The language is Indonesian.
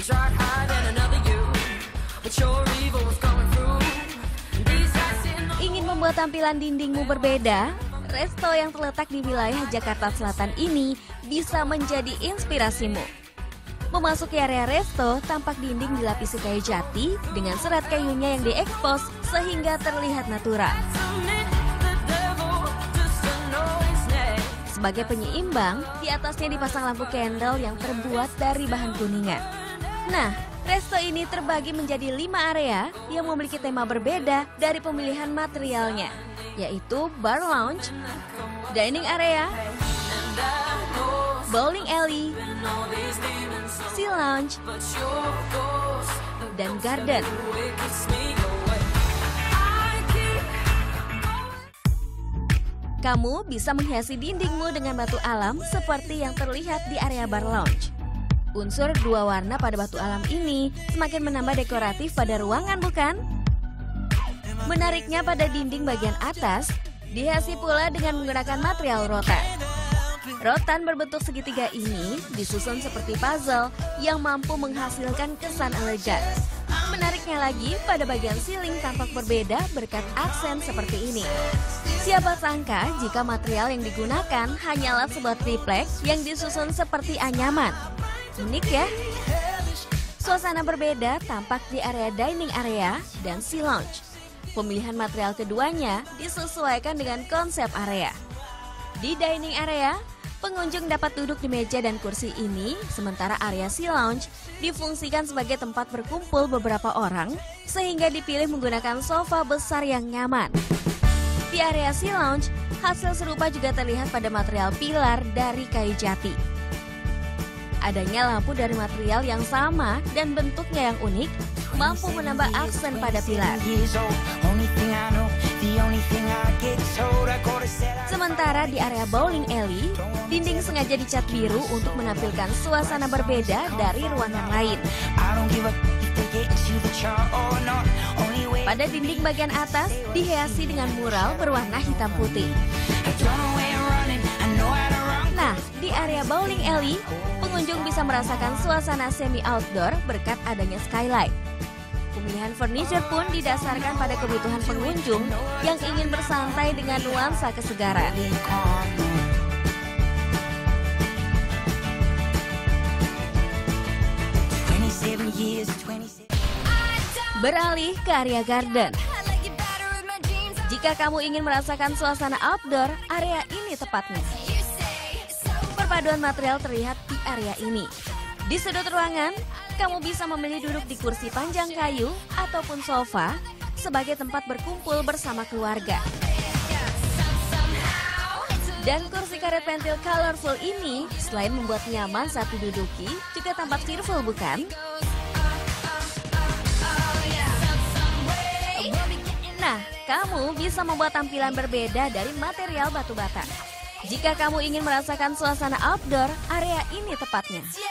tried hiding another you, but your evil was coming through. These eyes sitting on Ingin membuat tampilan dindingmu berbeda? Resto yang terletak di wilayah Jakarta Selatan ini bisa menjadi inspirasimu. Memasuki area resto, tampak dinding dilapisi kayu jati dengan serat kayunya yang diekspos sehingga terlihat natural. the devil, just a noise neck. Sebagai penyeimbang, di atasnya dipasang lampu candle yang terbuat dari bahan kuningan. Nah, resto ini terbagi menjadi 5 area yang memiliki tema berbeda dari pemilihan materialnya, yaitu bar lounge, dining area, bowling alley, sea lounge, dan garden. Kamu bisa menghiasi dindingmu dengan batu alam seperti yang terlihat di area bar lounge. Unsur 2 warna pada batu alam ini semakin menambah dekoratif pada ruangan, bukan? Menariknya pada dinding bagian atas, dihiasi pula dengan menggunakan material rotan. Rotan berbentuk segitiga ini disusun seperti puzzle yang mampu menghasilkan kesan elegan. Menariknya lagi, pada bagian ceiling tampak berbeda berkat aksen seperti ini. Siapa sangka jika material yang digunakan hanyalah sebuah triplek yang disusun seperti anyaman. Unik ya? Suasana berbeda tampak di area dining area dan sea lounge. Pemilihan material keduanya disesuaikan dengan konsep area. Di dining area, pengunjung dapat duduk di meja dan kursi ini, sementara area sea lounge difungsikan sebagai tempat berkumpul beberapa orang, sehingga dipilih menggunakan sofa besar yang nyaman. Di area sea lounge, hasil serupa juga terlihat pada material pilar dari kayu jati. Adanya lampu dari material yang sama dan bentuknya yang unik, mampu menambah aksen pada pilar. Sementara di area bowling alley, dinding sengaja dicat biru untuk menampilkan suasana berbeda dari ruangan lain. Pada dinding bagian atas dihiasi dengan mural berwarna hitam putih. Nah, di area bowling alley, pengunjung bisa merasakan suasana semi outdoor berkat adanya skylight. Pemilihan furniture pun didasarkan pada kebutuhan pengunjung yang ingin bersantai dengan nuansa kesegaran. Beralih ke area garden. Jika kamu ingin merasakan suasana outdoor, area ini tepatnya. Perpaduan material terlihat di area ini. Di sudut ruangan, kamu bisa memilih duduk di kursi panjang kayu ataupun sofa sebagai tempat berkumpul bersama keluarga. Dan kursi karet pentil colorful ini selain membuat nyaman saat diduduki, juga tampak cheerful, bukan? Nah, kamu bisa membuat tampilan berbeda dari material batu bata. Jika kamu ingin merasakan suasana outdoor, area ini tepatnya.